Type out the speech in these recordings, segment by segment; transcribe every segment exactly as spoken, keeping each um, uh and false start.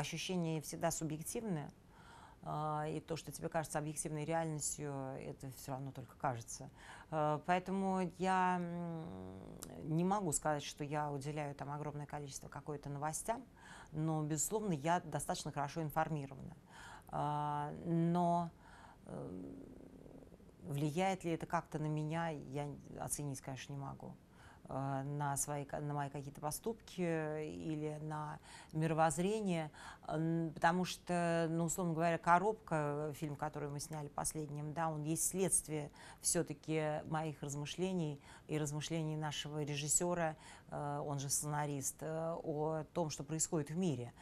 ощущения всегда субъективные. И то, что тебе кажется объективной реальностью, это все равно только кажется. Поэтому я не могу сказать, что я уделяю там огромное количество какой-то новостям, но, безусловно, я достаточно хорошо информирована. Но влияет ли это как-то на меня, я оценить, конечно, не могу. На, свои, на мои какие-то поступки или на мировоззрение, потому что, ну, условно говоря, «Коробка», фильм, который мы сняли последним, да, он есть следствие все-таки моих размышлений и размышлений нашего режиссера, он же сценарист, о том, что происходит в мире.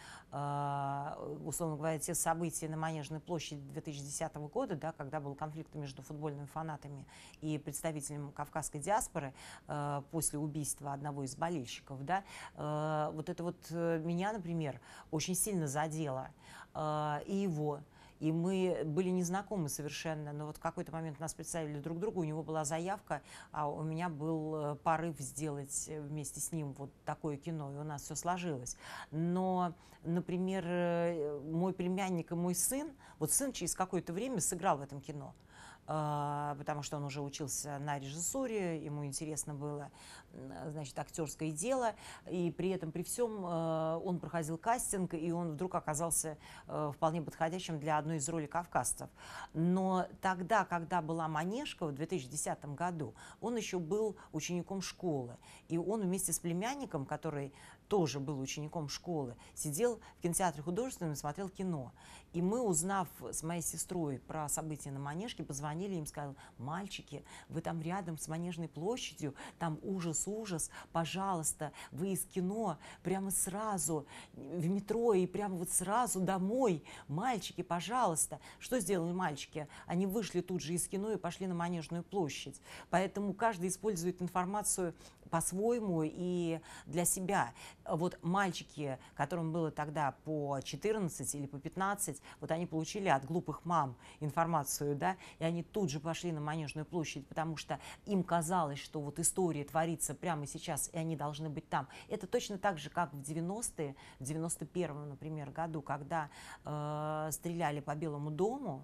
Условно говоря, те события на Манежной площади две тысячи десятого года, да, когда был конфликт между футбольными фанатами и представителями кавказской диаспоры после убийства одного из болельщиков, да, э, вот это вот меня, например, очень сильно задело, э, и его. И мы были незнакомы совершенно, но вот в какой-то момент нас представили друг другу, у него была заявка, а у меня был порыв сделать вместе с ним вот такое кино, и у нас все сложилось. Но, например, мой племянник и мой сын, вот сын через какое-то время сыграл в этом кино, потому что он уже учился на режиссуре, ему интересно было, значит, актерское дело, и при этом, при всем, он проходил кастинг, и он вдруг оказался вполне подходящим для одной из ролей кавказцев. Но тогда, когда была «Манежка» в две тысячи десятом году, он еще был учеником школы, и он вместе с племянником, который тоже был учеником школы, сидел в кинотеатре художественном и смотрел кино. И мы, узнав с моей сестрой про события на Манежке, позвонили им, сказали: мальчики, вы там рядом с Манежной площадью, там ужас-ужас, пожалуйста, вы из кино прямо сразу в метро и прямо вот сразу домой, мальчики, пожалуйста. Что сделали мальчики? Они вышли тут же из кино и пошли на Манежную площадь. Поэтому каждый использует информацию по-своему и для себя. Вот мальчики, которым было тогда по четырнадцать или по пятнадцать, вот они получили от глупых мам информацию, да, и они тут же пошли на Манежную площадь, потому что им казалось, что вот история творится прямо сейчас, и они должны быть там. Это точно так же, как в девяностые, в девяносто первом, например, году, когда э, стреляли по Белому дому.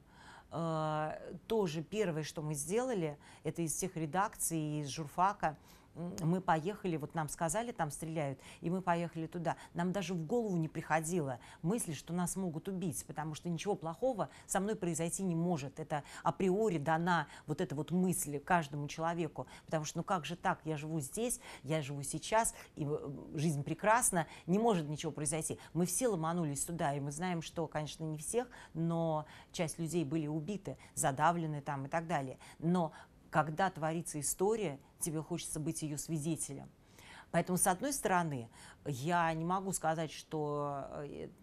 Э, тоже первое, что мы сделали, это из всех редакций, из журфака, мы поехали, вот нам сказали, там стреляют, и мы поехали туда. Нам даже в голову не приходило мысли, что нас могут убить, потому что ничего плохого со мной произойти не может. Это априори дана вот эта вот мысль каждому человеку, потому что ну как же так, я живу здесь, я живу сейчас, и жизнь прекрасна, не может ничего произойти. Мы все ломанулись туда, и мы знаем, что, конечно, не всех, но часть людей были убиты, задавлены там и так далее. Но когда творится история, тебе хочется быть ее свидетелем. Поэтому, с одной стороны, я не могу сказать, что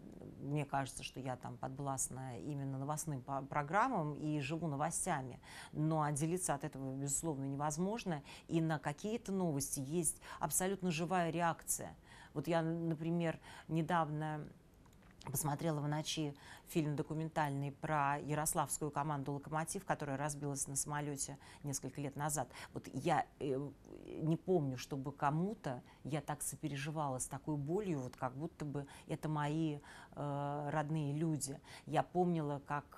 мне кажется, что я там подвластна именно новостным программам и живу новостями, но отделиться от этого, безусловно, невозможно. И на какие-то новости есть абсолютно живая реакция. Вот я, например, недавно посмотрела в ночи фильм документальный про ярославскую команду «Локомотив», которая разбилась на самолете несколько лет назад. Вот я э, не помню, чтобы кому-то я так сопереживала с такой болью, вот как будто бы это мои э, родные люди. Я помнила, как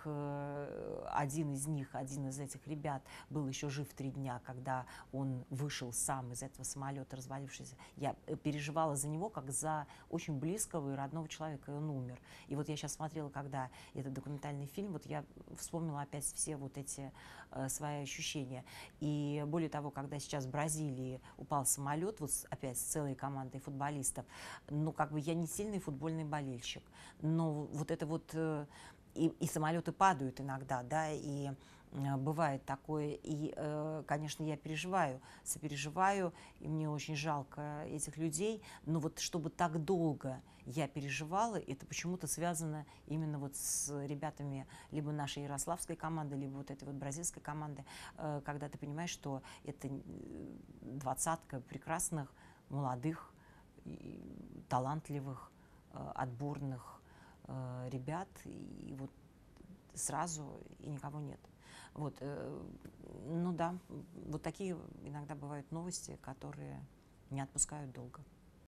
э, один из них, один из этих ребят был еще жив три дня, когда он вышел сам из этого самолета, развалившийся. Я переживала за него, как за очень близкого и родного человека, и он умер. И вот я сейчас смотрела, когда этот документальный фильм, вот я вспомнила опять все вот эти э, свои ощущения. И более того, когда сейчас в Бразилии упал самолет, вот с, опять с целой командой футболистов, ну как бы я не сильный футбольный болельщик, но вот это вот... Э, И, и самолеты падают иногда, да, и э, бывает такое. И, э, конечно, я переживаю, сопереживаю, и мне очень жалко этих людей. Но вот чтобы так долго я переживала, это почему-то связано именно вот с ребятами либо нашей ярославской команды, либо вот этой вот бразильской команды, э, когда ты понимаешь, что это двадцатка прекрасных, молодых, талантливых, э, отборных ребят, и вот сразу и никого нет. Вот, ну да, вот такие иногда бывают новости, которые не отпускают долго.